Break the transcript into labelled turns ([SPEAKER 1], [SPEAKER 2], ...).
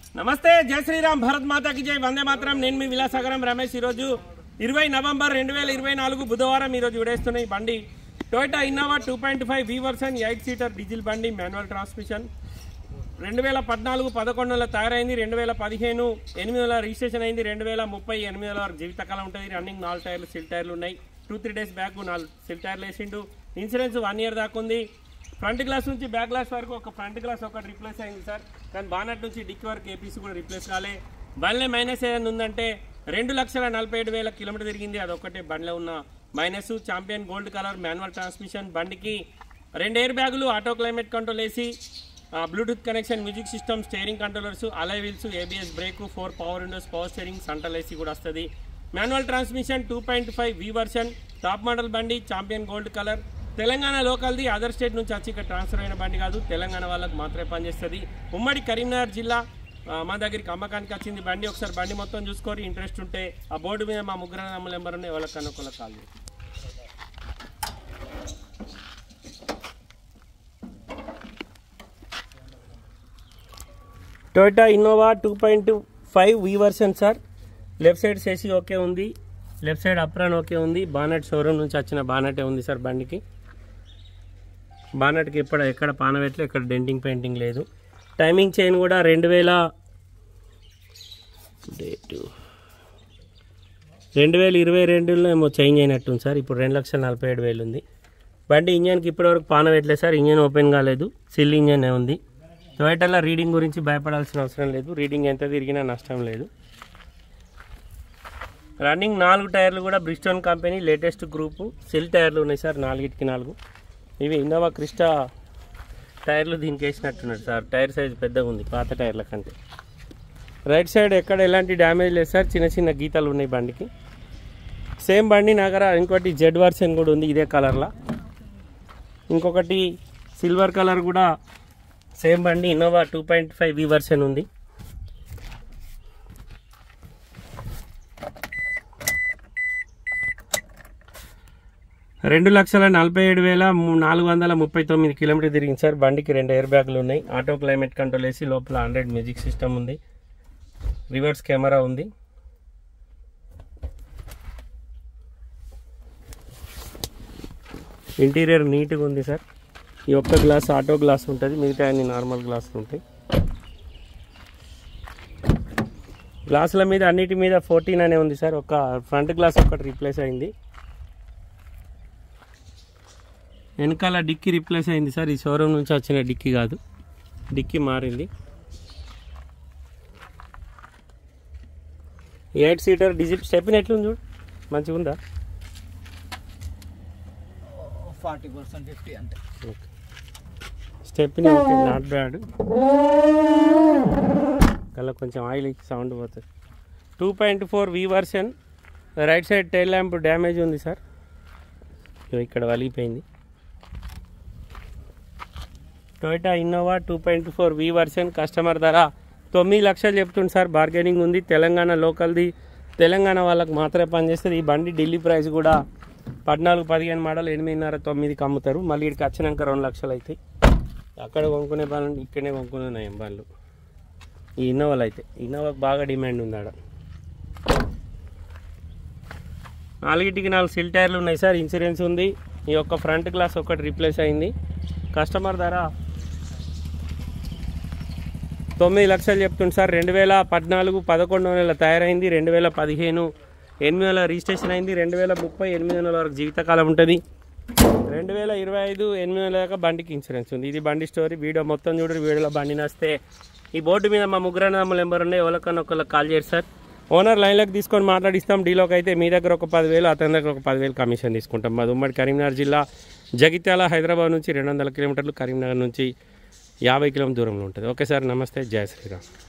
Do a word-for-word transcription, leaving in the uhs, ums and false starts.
[SPEAKER 1] నమస్తే, జై శ్రీరామ్, భారత్ మాతాకి జై, వందే మాతరం. నేను మీ విలాసాగరం రమేష్. ఈరోజు ఇరవై నవంబర్ రెండు వేల ఇరవై నాలుగు బుధవారం. ఈరోజు విడేస్తున్న ఈ బండి Toyota Innova two point five V version eight seater diesel బండి, మాన్యువల్ ట్రాన్స్మిషన్. రెండు వేల పద్నాలుగు పదకొండు నెలల తయారైంది. రెండు వేల పదిహేను ఎనిమిది నెలల రిజిస్ట్రేషన్ అయింది. రెండు వేల ముప్పై ఎనిమిది నెలల వరకు జీవితకాలం ఉంటుంది. రన్నింగ్ నాలుగు టైర్లు సిల్ టైర్లు ఉన్నాయి. టూ త్రీ డేస్ బ్యాక్ నాలుగు సిల్ టైర్లు వేసిండు. ఇన్సూరెన్స్ వన్ ఇయర్ దాకా ఉంది. ఫ్రంట్ గ్లాస్ నుంచి బ్యాక్ గ్లాస్ వరకు ఒక ఫ్రంట్ గ్లాస్ ఒకటి రిప్లేస్ అయింది సార్. కానీ బానట్ నుంచి డిక్కి వరకు ఏపీసీ కూడా రిప్లేస్ కాలే. బండ్లే మైనస్ ఏదైనా ఉందంటే రెండు లక్షల నలభై ఏడు వేల కిలోమీటర్ తిరిగింది. అదొక్కటే బండ్లో ఉన్న minus. Champion gold colour manual transmission. బండికి రెండు ఎయిర్ బ్యాగులు, auto climate control AC, Bluetooth connection, music system, steering controllers, alloy wheels, ABS brake, four power windows, power steering, central AC కూడా వస్తుంది. Manual transmission two point five V version, top model బండి, champion gold colour. Telangana లోకల్ది, other state నుంచి వచ్చి ఇక్కడ transfer అయిన బండి కాదు. తెలంగాణ వాళ్ళకు మాత్రమే పనిచేస్తుంది. ఉమ్మడి కరీంనగర్ జిల్లా మా దగ్గరికి అమ్మకానికి వచ్చింది బండి. ఒకసారి బండి మొత్తం చూసుకొని ఇంట్రెస్ట్ ఉంటే ఆ బోర్డు మీద మా ముగ్గురు నెంబర్ నెంబర్ ఉన్నాయి, ఎవరికన్నా ఒకళ్ళకి కాల్ చేయండి. Toyota Innova two point five V version sir. Left side chassis okay ఉంది. లెఫ్ట్ సైడ్ అప్రాన్ ఓకే ఉంది. బానట్ షోరూమ్ నుంచి వచ్చిన బానటే ఉంది సార్ బండికి. బానట్కి ఎప్పుడు ఎక్కడ పానవెట్లు, ఎక్కడ డెంటింగ్ పెయింటింగ్ లేదు. టైమింగ్ చైన్ కూడా రెండు వేల డేటు రెండు వేల ఇరవై రెండులో ఏమో చేంజ్ అయినట్టుంది సార్. ఇప్పుడు రెండు లక్షల నలభై ఏడు వేలు ఉంది బండి. ఇంజన్కి ఇప్పటివరకు పానవెట్లేదు సార్. ఇంజన్ ఓపెన్ కాలేదు, సిల్ ఇంజన్ ఉంది. టొయోటాలో రీడింగ్ గురించి భయపడాల్సిన అవసరం లేదు. రీడింగ్ ఎంత తిరిగినా నష్టం లేదు. రన్నింగ్ నాలుగు టైర్లు కూడా బ్రిస్టోన్ కంపెనీ లేటెస్ట్ గ్రూపు సిల్ టైర్లు ఉన్నాయి సార్. నాలుగిటికి నాలుగు. ఇవి ఇన్నోవా క్రిస్టా టైర్లు దీనికి వేసినట్టున్నాడు సార్. టైర్ సైజ్ పెద్దగా ఉంది పాత టైర్ల కంటే. రైట్ సైడ్ ఎక్కడ ఎలాంటి డ్యామేజ్ లేదు సార్. చిన్న చిన్న గీతలు ఉన్నాయి బండికి. సేమ్ బండి నా దగ్గర ఇంకోటి జెడ్ వర్షన్ కూడా ఉంది ఇదే కలర్లో. ఇంకొకటి సిల్వర్ కలర్ కూడా సేమ్ బండి Innova two point five V version ఉంది. రెండు లక్షల నలభై ఏడు వేల నాలుగు వందల ముప్పై తొమ్మిది కిలోమీటర్ తిరిగింది సార్. బండికి రెండు ఎయిర్ బ్యాగులు ఉన్నాయి. ఆటో క్లైమేట్ కంట్రోల్ వేసి లోపల హండ్రెడ్ మ్యూజిక్ సిస్టమ్ ఉంది. రివర్స్ కెమెరా ఉంది. ఇంటీరియర్ నీట్గా ఉంది సార్. ఈ ఒక్క గ్లాస్ ఆటో గ్లాస్ ఉంటుంది, మిగతా అన్ని నార్మల్ గ్లాసులు ఉంటాయి. గ్లాసుల మీద అన్నిటి మీద ఫోర్టీన్ అనే ఉంది సార్. ఒక ఫ్రంట్ గ్లాస్ ఒకటి రీప్లేస్ అయింది. వెనకాల డిక్కీ రీప్లేస్ అయింది సార్. ఈ షోరూమ్ నుంచి వచ్చిన డిక్కీ కాదు, డిక్కీ మారింది. Eight seater diesel. స్టెప్ని ఎట్లుంది చూడు, మంచిగా ఉందా?
[SPEAKER 2] ఫార్టీ పర్సెంట్ ఫిఫ్టీ అంటే
[SPEAKER 1] okay. Stepney okay, not bad. కల్లా కొంచెం ఆయిల్ సౌండ్ పోతుంది. Two point four V version. Right side tail lamp damage ఉంది సార్. ఇక్కడ వలిగిపోయింది. Toyota Innova two point four V version. Customer ధర తొమ్మిది లక్షలు చెప్తుంది సార్. బార్గెనింగ్ ఉంది. తెలంగాణ లోకల్ది, తెలంగాణ వాళ్ళకి మాత్రమే పనిచేస్తుంది. ఈ బండి ఢిల్లీ ప్రైస్ కూడా పద్నాలుగు పదిహేను మోడల్ ఎనిమిదిన్నర తొమ్మిదికి అమ్ముతారు. మళ్ళీ ఇక్కడికి వచ్చినాక రెండు లక్షలు అవుతాయి. అక్కడ కొనుక్కునే బండ్లు ఇక్కడనే కొనుక్కునే నయం బండ్లు ఈ ఇన్నోవాలు అయితే. ఇన్నోవాకి బాగా డిమాండ్ ఉంది ఆడ. నాలుగిటికి నాలుగు సిల్ టైర్లు ఉన్నాయి సార్. ఇన్సూరెన్స్ ఉంది. ఈ యొక్క ఫ్రంట్ గ్లాస్ ఒకటి రీప్లేస్ అయింది. కస్టమర్ ధర తొమ్మిది లక్షలు చెప్తుంది సార్. రెండు వేల పద్నాలుగు పదకొండు నెలల తయారైంది. రెండు వేల పదిహేను ఎనిమిది నెలల రిజిస్ట్రేషన్ అయింది. రెండు వేల ముప్పై ఎనిమిది నెలల వరకు జీవితకాలం ఉంటుంది. రెండు వేల ఇరవై ఐదు ఎనిమిది నెలల దాకా బండికి ఇన్సూరెన్స్ ఉంది. ఇది బండి స్టోరీ. వీడియో మొత్తం చూడరు. వీడియోలో బండి నస్తే ఈ బోర్డు మీద మా ముగ్గురు నెంబర్ ఉన్నాయి, ఎవరికన్నా ఒకళ్ళకి కాల్ చేయరు సార్. ఓనర్ లైన్లోకి తీసుకొని మాట్లాడిస్తాం. డీలోకి అయితే మీ దగ్గర ఒక పదివేలు, అతని దగ్గర ఒక పదివేలు కమిషన్ తీసుకుంటాం. మాది ఉమ్మడి కరీంనగర్ జిల్లా, జగిత్యాల, హైదరాబాద్ నుంచి రెండు వందల కిలోమీటర్లు, కరీంనగర్ నుంచి యాభై కిలోమీటర్ దూరంలో ఉంటుంది. ఓకే సార్, నమస్తే, జై శ్రీరామ్.